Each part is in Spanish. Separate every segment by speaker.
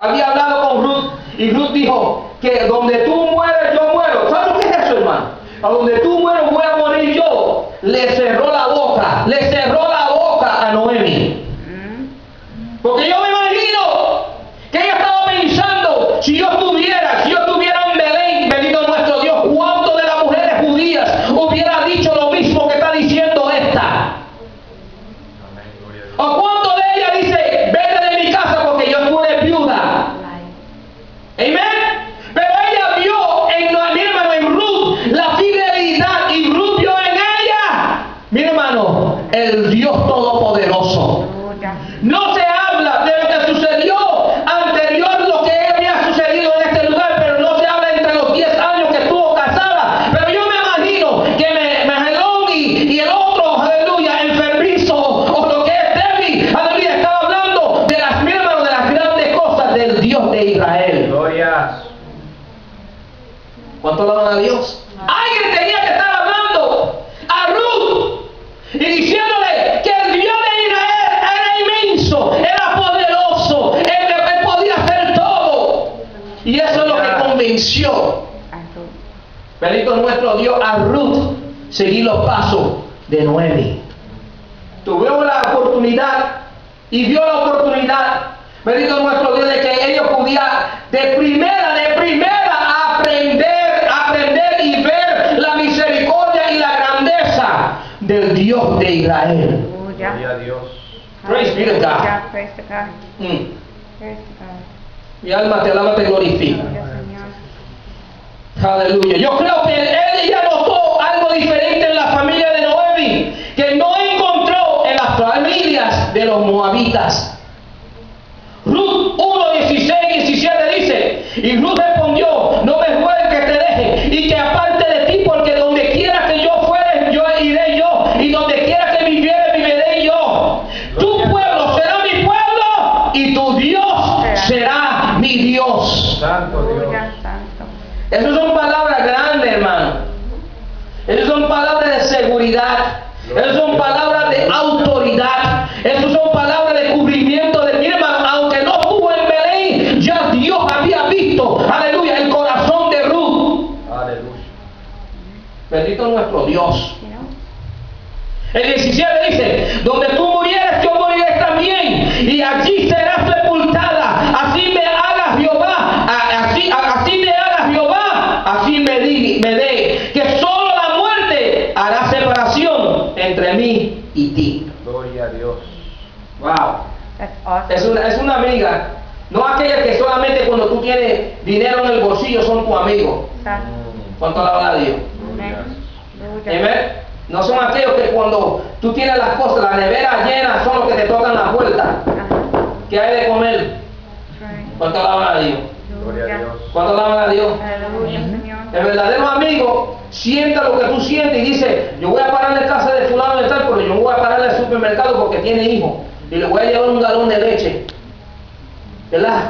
Speaker 1: había hablado con Ruth y Ruth dijo que donde tú mueres yo muero. ¿Sabes lo que es eso, hermano? A donde tú mueres voy a morir yo. Le cerró la boca a Noemi. Porque yo me imagino que ella estaba pensando, si yo estuviera en Belén, bendito nuestro Dios, ¿cuánto de las mujeres judías hubiera dicho lo mismo que está diciendo esta? ¿O cuánto de ella dice, vete de mi casa porque yo estuve viuda? Amén. Pero ella vio mi hermano, en Ruth la fidelidad, y Ruth vio en ella, mi hermano, el Dios Todopoderoso. No se habla de lo que sucedió anterior, lo que había sucedido en este lugar, pero no se habla entre los 10 años que estuvo casada. Pero yo me imagino que Mahelón y el otro, aleluya, enfermizo, o lo que es débil, aleluya, estaba hablando de las mismas, de las grandes cosas del Dios de Israel.
Speaker 2: Glorias.
Speaker 1: ¿Cuánto alaban a Dios? Alguien tenía que estar hablando a Ruth y diciéndole que el Dios de Israel era inmenso, era poderoso, él podía hacer todo. Y eso es lo que convenció, bendito nuestro Dios, a Ruth seguir los pasos de Noemi. Tuvimos la oportunidad y vio la oportunidad, bendito nuestro Dios, de que ellos pudieran de primera aprender y ver la misericordia y la grandeza del Dios de Israel.
Speaker 2: Gloria a Dios.
Speaker 1: Praise be to God.
Speaker 3: Praise to God.
Speaker 1: Mm.
Speaker 3: Praise to God.
Speaker 1: Mi alma te alaba, te glorifica.
Speaker 3: Gracias, Señor.
Speaker 1: Aleluya. Yo creo que ella notó algo diferente en la familia de Noemi, que no encontró en las familias de los moabitas. Ruth 1, 16, 17 dice, y Ruth respondió, no me ruegues que te deje y que aparte de ti, porque donde quiera que yo fuere, yo iré yo, y donde quiera que viviere, viviré yo. Tu pueblo será mi pueblo y tu Dios será mi Dios.
Speaker 2: Santo Dios.
Speaker 3: Aleluya, santo.
Speaker 1: Esas son palabras grandes, hermano. Esas son palabras de seguridad. Esas son palabras de autoridad. Esas son palabras de cubrimiento de mi hermano. Aunque no estuvo en Belén, ya Dios había visto, aleluya, el corazón de Ruth.
Speaker 2: Aleluya.
Speaker 1: Bendito nuestro Dios.
Speaker 3: You know?
Speaker 1: El 17 dice, donde tú murieres, yo moriré también, y allí serás sepultada. Así me haga Jehová, así me haga Jehová, así me dé, que solo la muerte hará separación entre mí y ti.
Speaker 2: Gloria a Dios.
Speaker 1: Wow.
Speaker 3: That's awesome.
Speaker 1: Es una amiga, no aquella que solamente cuando tú tienes dinero en el bolsillo son tu amigo.
Speaker 3: Santo.
Speaker 1: ¿Cuánto alaba a Dios?
Speaker 3: Amén.
Speaker 1: Amén. No son aquellos que cuando tú tienes las cosas, la nevera llena, son los que te tocan la puerta. ¿Qué hay de comer? ¿Cuánto alaban a Dios?
Speaker 2: Gloria a Dios.
Speaker 1: ¿Cuánto alaban a Dios?
Speaker 3: Aleluya, Señor.
Speaker 1: El verdadero amigo siente lo que tú sientes y dice, yo voy a parar en casa de fulano de tal, pero yo no voy a parar en el supermercado porque tiene hijos y le voy a llevar un galón de leche, ¿verdad?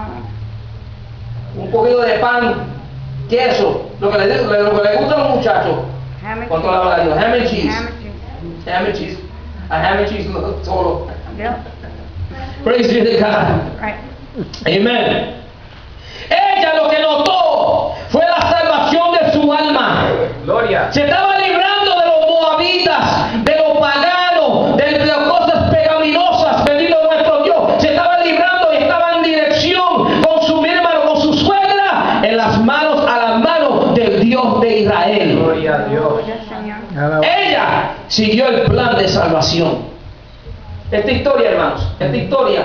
Speaker 1: Un poquito de pan, queso, lo que le gusta a los muchachos.
Speaker 3: Ham and
Speaker 1: ¿Cuánto alaban a Dios? Ham and cheese.
Speaker 3: Ham and cheese.
Speaker 1: Ham and cheese. A ham and cheese solo.
Speaker 3: Yep.
Speaker 1: Praise be to God.
Speaker 3: Right.
Speaker 1: Amen. Ella lo que notó fue la salvación de su alma.
Speaker 2: Gloria.
Speaker 1: Se estaba librando de los moabitas, de los paganos, de las cosas pecaminosas, bendito nuestro Dios. Se estaba librando y estaba en dirección con su hermano, con su suegra, a las manos del Dios de Israel.
Speaker 2: Gloria a Dios.
Speaker 3: Aleluya, Señor.
Speaker 1: Ella siguió el plan de salvación. Esta historia, hermanos, esta historia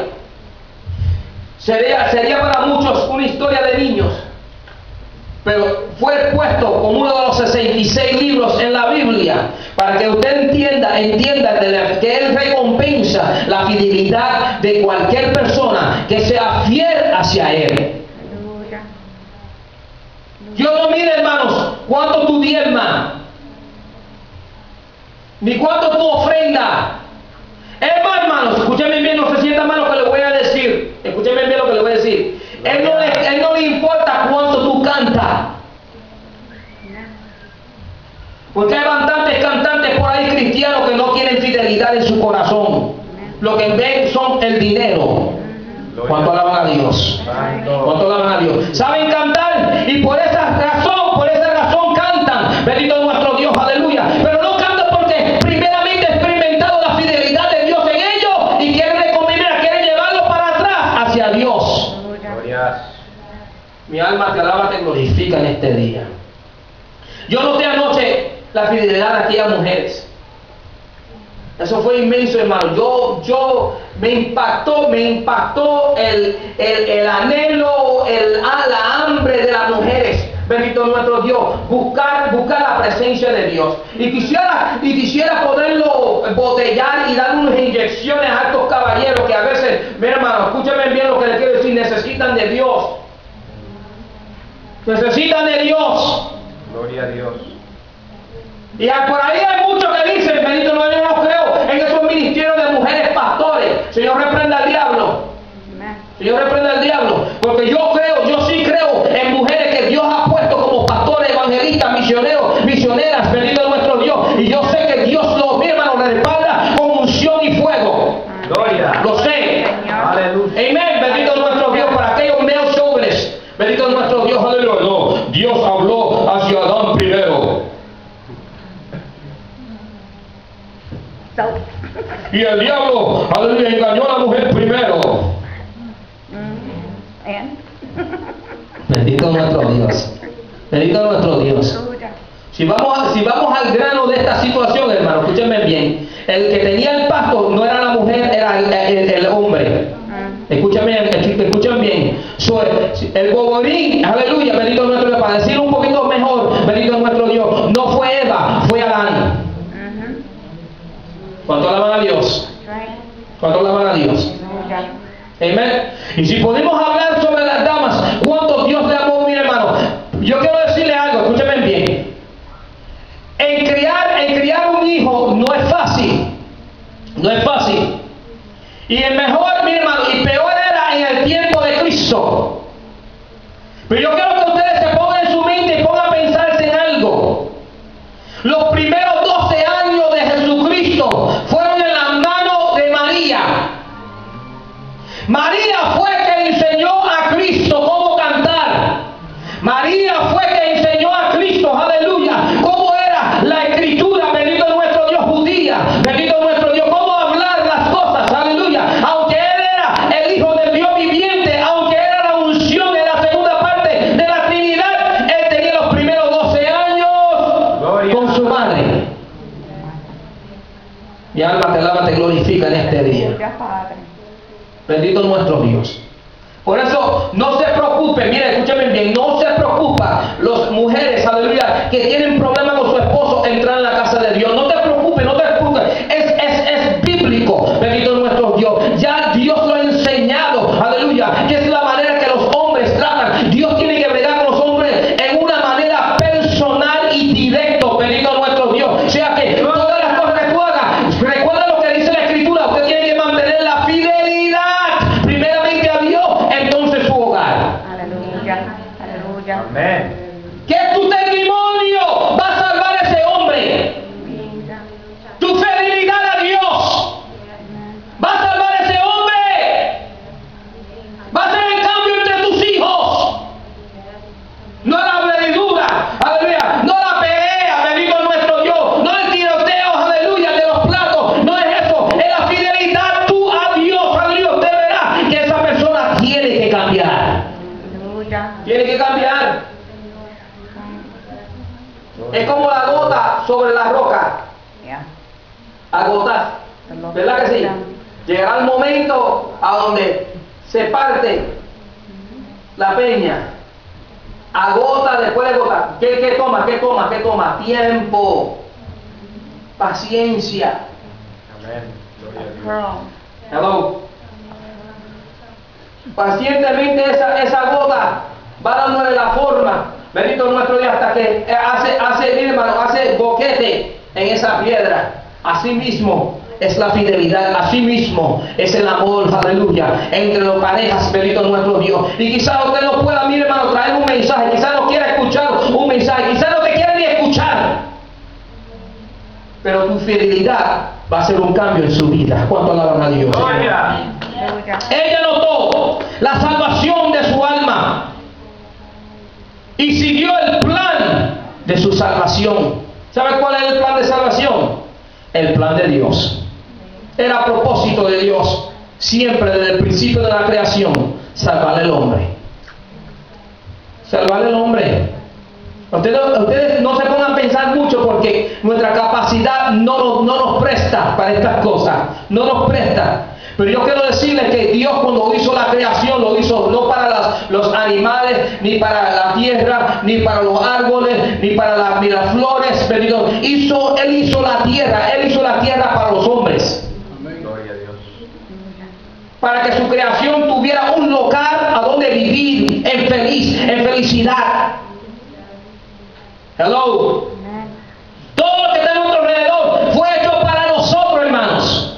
Speaker 1: sería para muchos una historia de niños, pero fue puesto como uno de los 66 libros en la Biblia para que usted entienda que Él recompensa la fidelidad de cualquier persona que sea fiel hacia Él.
Speaker 3: Aleluya.
Speaker 1: Dios no mide, hermanos, cuánto tú diezmas, ni cuánto tú ofrenda. Hermanos, escúcheme bien, no se sienta mal lo que le voy a decir. Escúcheme bien lo que le voy a decir. Él no le importa cuánto tú cantas. Porque hay bastantes cantantes por ahí cristianos que no tienen fidelidad en su corazón. Lo que ven son el dinero. ¿Cuánto alaban a Dios?
Speaker 2: Santo.
Speaker 1: ¿Cuánto alaban a Dios? ¿Saben cantar? Y por esa razón cantan. Bendito es nuestro Dios, aleluya. Pero no cantan porque primeramente he experimentado la fidelidad de Dios en ellos y quieren llevarlo para atrás hacia Dios.
Speaker 2: Glorias.
Speaker 1: Mi alma te alaba, te glorifica en este día. Yo noté anoche la fidelidad de aquellas mujeres. Eso fue inmenso, hermano. Yo me impactó el anhelo, la hambre de las mujeres. Bendito nuestro Dios. Buscar la presencia de Dios. Y quisiera poderlo botellar y dar unas inyecciones a estos caballeros que a veces, mi hermano, escúchame bien lo que les quiero decir, necesitan de Dios. Necesitan de Dios.
Speaker 2: Gloria a Dios.
Speaker 1: Y por ahí hay muchos que dicen, bendito no, yo no creo en esos ministerios de mujeres pastores. Señor, reprenda al diablo. Señor, reprenda al diablo. Porque yo sí creo en mujeres que Dios ha puesto como pastores, evangelistas, misioneras, bendito nuestro Dios. Y yo sé que Dios mi hermano, le respalda con unción y fuego.
Speaker 2: Gloria.
Speaker 1: Lo sé.
Speaker 2: Aleluya.
Speaker 1: Amén, bendito nuestro Dios. Para aquellos male jóvenes, bendito nuestro Dios, aleluya. No, Dios habló hacia Adán primero. Y el diablo, aleluya, engañó a la mujer primero. Bendito nuestro Dios. Bendito nuestro Dios. Si vamos al grano de esta situación, hermano, escúchenme bien. El que tenía el pasto no era la mujer, era el hombre. Escuchen bien. El boborín, aleluya, bendito nuestro Dios. Para decirlo un poquito mejor, bendito nuestro Dios, no fue Eva, fue Adán. ¿Cuánto alaban a Dios? ¿Cuánto alaban a Dios? Amén. Y si podemos hablar sobre las damas, ¿cuánto Dios le amó, mi hermano? Yo quiero decirle algo, escúcheme bien. En criar un hijo no es fácil. No es fácil. Y el mejor, mi hermano, y peor era en el tiempo de Cristo. Pero yo quiero que ustedes se pongan en su mente y pongan a pensarse en algo. Los primeros 12 años de Jesucristo fueron en la mano de María. María fue que enseñó a Cristo cómo cantar. María fue que enseñó a Cristo, aleluya, cómo era la escritura, bendito nuestro Dios, judía, bendito nuestro Dios, cómo hablar las cosas, aleluya. Aunque Él era el Hijo del Dios viviente, aunque era la unción en la segunda parte de la Trinidad, Él tenía los primeros 12 años
Speaker 2: Gloria.
Speaker 1: con su madre. Mi alma te alaba, te glorifica en este día. Bendito nuestro Dios. Por eso no se preocupen, mire, escúchame bien, no se preocupa las mujeres, aleluya, que tienen problemas con su esposo entrar en la casa de Dios. No te preocupes, no te preocupes. Es bíblico, bendito nuestro Dios. Ya Dios lo ha enseñado, aleluya, que es la manera que los hombres tratan. Dios tiene que bregar con los hombres en una manera personal y directo, bendito nuestro Dios. O sea que todas las cosas que tú hagas, recuerda lo que dice la Escritura, usted tiene que mantener la fidelidad primeramente a Dios, entonces su hogar.
Speaker 3: Aleluya.
Speaker 2: Amén.
Speaker 1: Que tu testimonio va a salvar a ese hombre. Tu fidelidad a Dios va a salvar a ese hombre. Va a ser el cambio entre tus hijos. No la avenidura, aleluya. No la pelea, bendito nuestro Dios. No el tiroteo, aleluya, de los platos. No es eso. Es la fidelidad tú a Dios, aleluya. Usted verá que esa persona tiene que cambiar. Tiene que cambiar. Es como la gota sobre la roca. Agotar. ¿Verdad que sí? Llegará el momento a donde se parte la peña. Agota después de agotar. ¿Qué toma? ¿Qué toma? ¿Qué toma? Tiempo. Paciencia.
Speaker 2: Amén. Gloria a Dios.
Speaker 1: Hello. Pacientemente esa gota va dándole la forma, bendito nuestro Dios, hasta que hace, hermano, hace boquete en esa piedra. Así mismo es la fidelidad, así mismo es el amor, aleluya, entre las parejas, bendito nuestro Dios. Y quizás usted no pueda, mi hermano, traer un mensaje, quizás no quiera escuchar un mensaje, quizás no te quiera ni escuchar, pero tu fidelidad va a hacer un cambio en su vida. ¿Cuánto alaban a Dios?
Speaker 2: Gloria.
Speaker 1: Ella notó la salvación de su alma y siguió el plan de su salvación. ¿Sabe cuál es el plan de salvación? El plan de Dios. Era a propósito de Dios, siempre desde el principio de la creación, salvar al hombre. Salvar al hombre. Ustedes no se pongan a pensar mucho, porque nuestra capacidad no nos presta para estas cosas. No nos presta. Pero yo quiero decirles que Dios, cuando hizo la creación, lo hizo no para los animales, ni para la tierra, ni para los árboles, ni para las flores. Él hizo la tierra. Él hizo la tierra para los hombres.
Speaker 2: Gloria a Dios.
Speaker 1: Para que su creación tuviera un lugar a donde vivir en felicidad. Hello. Todo lo que está a nuestro alrededor fue hecho para nosotros, hermanos.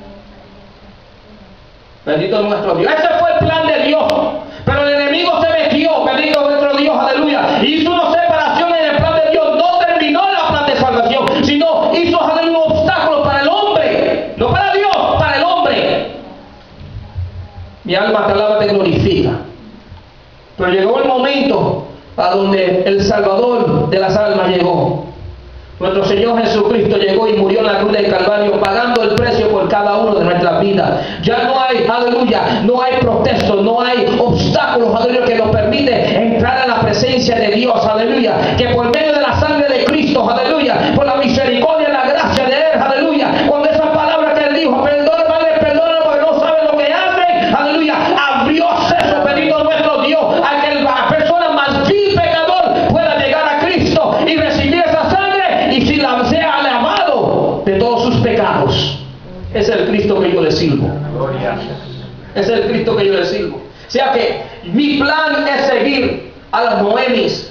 Speaker 1: Bendito nuestro Dios. Ese fue el plan de Dios. Pero el enemigo se metió, bendito nuestro Dios, aleluya. Hizo una separación en el plan de Dios. No terminó el plan de salvación, sino hizo un obstáculo para el hombre. No para Dios, para el hombre. Mi alma te alaba, te glorifica. Pero llegó el momento a donde el Salvador de las almas llegó. Nuestro Señor Jesucristo llegó y murió en la cruz del Calvario, pagando el precio por cada uno de nuestras vidas. Ya no hay, aleluya, no hay protestos, no hay obstáculos, aleluya, que nos permite entrar en la presencia de Dios, aleluya. Que por medio de la sangre de Cristo, aleluya, por la misericordia y la gracia de Él, aleluya, cuando esas palabras que Él dijo, perdona, Padre, perdona, porque no saben lo que hacen, aleluya, abrió acceso, bendito nuestro Dios, a que la persona más vil pecador pueda llegar a Cristo y recibir esa sangre, y si la sea lavado de todos sus pecados. Es el Cristo que yo le sirvo.
Speaker 2: Gloria.
Speaker 1: Es el Cristo que yo le sirvo. O sea que mi plan es seguir a las Noemis.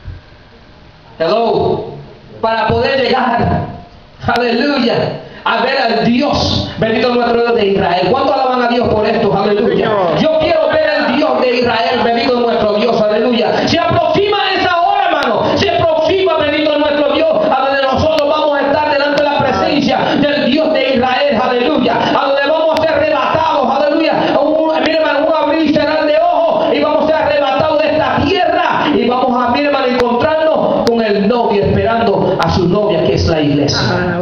Speaker 1: Hello. Para poder llegar, aleluya, a ver al Dios, bendito nuestro Dios de Israel. ¿Cuánto alaban a Dios por esto? Aleluya. Yo quiero ver al Dios de Israel, bendito nuestro Dios, aleluya. Se aproxima esa hora, hermano. Se aproxima, bendito nuestro Dios, a donde nosotros vamos a estar delante de la presencia del Dios de Israel, aleluya. A donde vamos a ser arrebatados, aleluya. Mira, hermano, un abrir y cerrar de ojos, y vamos a ser arrebatados de esta tierra, y vamos a, mira, hermano, encontrarnos con el novio, esperando a su novia, que es la iglesia.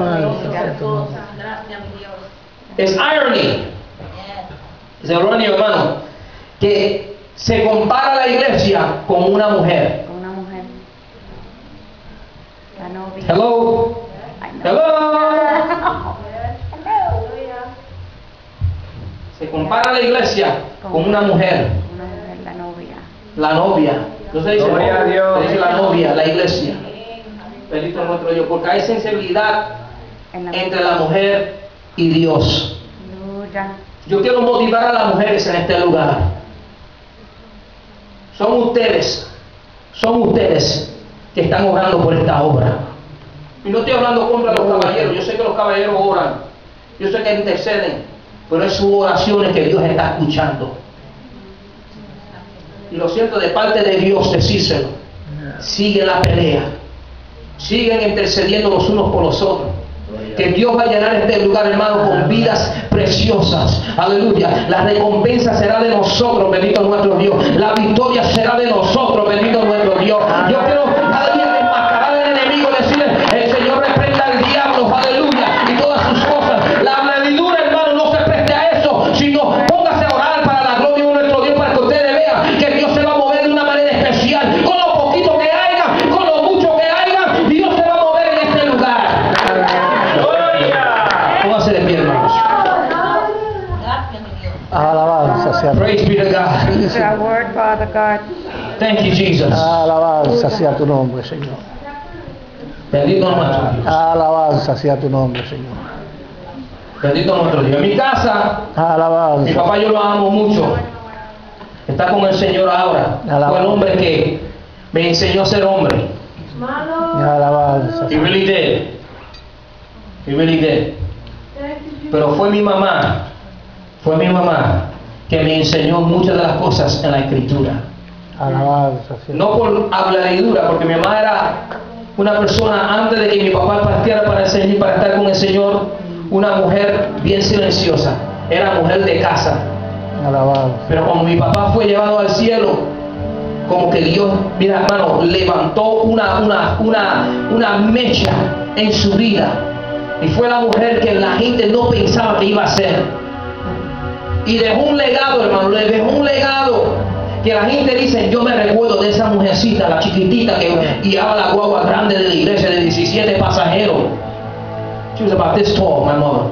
Speaker 1: Es irony. Es ironía, hermano, que se compara la iglesia con una mujer.
Speaker 3: Con una mujer. La novia.
Speaker 1: Hello. Hello. Se compara la iglesia con una mujer.
Speaker 3: Una mujer, la novia.
Speaker 1: La novia. No se dice,
Speaker 2: Gloria a Dios.
Speaker 1: se dice la novia, la iglesia. Bendito nuestro Dios, porque hay sensibilidad entre la mujer y Dios.
Speaker 3: Aleluya.
Speaker 1: Yo quiero motivar a las mujeres en este lugar. Son ustedes que están orando por esta obra. Y no estoy hablando contra los caballeros. Yo sé que los caballeros oran, yo sé que interceden, pero es sus oraciones que Dios está escuchando. Y lo siento de parte de Dios decírselo. Sigue la pelea, siguen intercediendo los unos por los otros. Que Dios va a llenar este lugar, hermano, con vidas preciosas. Aleluya. La recompensa será de nosotros, bendito nuestro Dios. La victoria será de nosotros, bendito nuestro Dios. Yo quiero, aleluya, enmascarar al enemigo, decirle, el Señor reprenda al diablo, aleluya, y todas sus cosas. La blandura, hermano, no se preste a eso, sino póngase a orar para la gloria de nuestro Dios, para que ustedes vean que Dios se va a mover de una manera especial. Con lo poquito que haya, con lo mucho que haya, Dios se va a mover en este lugar. Póngase de pie, hermanos.
Speaker 4: Alabanza sea,
Speaker 1: Praise be to God.
Speaker 3: It's our word, Father God.
Speaker 1: Thank you, Jesus.
Speaker 4: alabanza sea tu nombre, Señor.
Speaker 1: Bendito nuestro Dios.
Speaker 4: Alabanza sea tu nombre, Señor.
Speaker 1: Bendito nuestro Dios. En mi casa, mi
Speaker 4: Alabanza.
Speaker 1: papá yo lo amo mucho. Está con el Señor ahora. Fue el hombre que me enseñó a ser hombre.
Speaker 4: Alabanza.
Speaker 1: He really did. He really did. Pero fue mi mamá que me enseñó muchas de las cosas en la Escritura.
Speaker 4: Alabanza sea.
Speaker 1: No por habladuría, porque mi mamá era una persona, antes de que mi papá partiera para estar con el Señor, una mujer bien silenciosa. Era mujer de casa.
Speaker 4: Alabado.
Speaker 1: Pero cuando mi papá fue llevado al cielo, como que Dios, mira hermano, levantó una mecha en su vida. Y fue la mujer que la gente no pensaba que iba a ser. Y dejó un legado, hermano, le dejó un legado. Que la gente dice, yo me recuerdo de esa mujercita, la chiquitita que guiaba la guagua grande de la iglesia de 17 pasajeros. She was about this tall, my mother.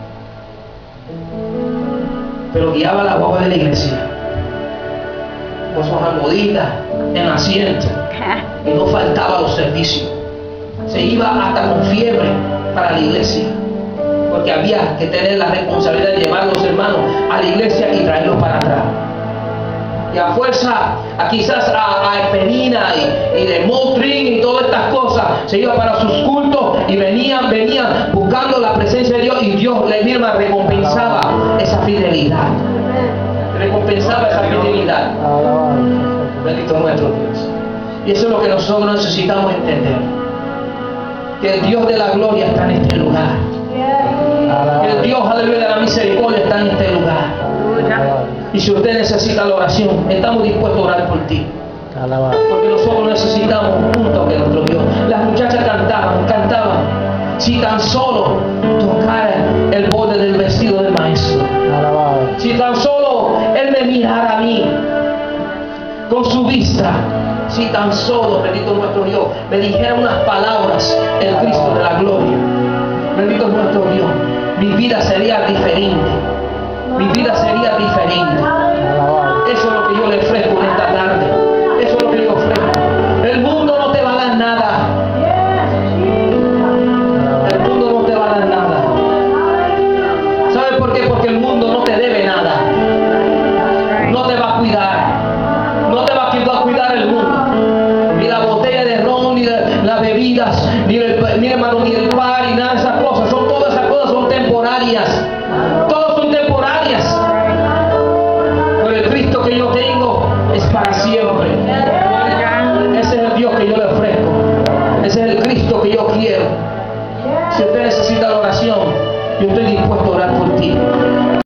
Speaker 1: Pero guiaba la guagua de la iglesia con sus almohaditas en asiento y no faltaba a los servicios. Se iba hasta con fiebre para la iglesia porque había que tener la responsabilidad de llevar a los hermanos a la iglesia y traerlos para atrás. Y a fuerza, quizás a Penina y de Motrin y todas estas cosas, se iba para sus cultos y venían buscando la presencia de Dios, y Dios le misma recompensaba esa fidelidad. Recompensaba esa fidelidad.
Speaker 4: Alabado.
Speaker 1: Bendito nuestro Dios. Y eso es lo que nosotros necesitamos entender. Que el Dios de la gloria está en este lugar. Que el Dios, aleluya, de la misericordia está en este lugar. Y si usted necesita la oración, estamos dispuestos a orar por ti.
Speaker 4: Alabado.
Speaker 1: Porque nosotros necesitamos juntos que nuestro Dios. Las muchachas cantaban. Si tan solo tocara el borde del vestido del maestro.
Speaker 4: Alabado.
Speaker 1: Si tan solo Él me mirara a mí con su vista. Si tan solo, bendito nuestro Dios, me dijera unas palabras el Cristo de la gloria. Bendito nuestro Dios. Mi vida sería diferente. Mi vida sería diferente.
Speaker 4: Alabado.
Speaker 1: Eso es lo que yo le ofrezco en esta tarde. Eso es lo que yo ofrezco. El mundo no te va a dar nada. El mundo no te va a dar nada. ¿Sabes por qué? Porque el mundo no te debe nada. No te va a cuidar. No te va a cuidar el mundo. Ni la botella de ron, ni las bebidas, ni el hermano, ni el pan.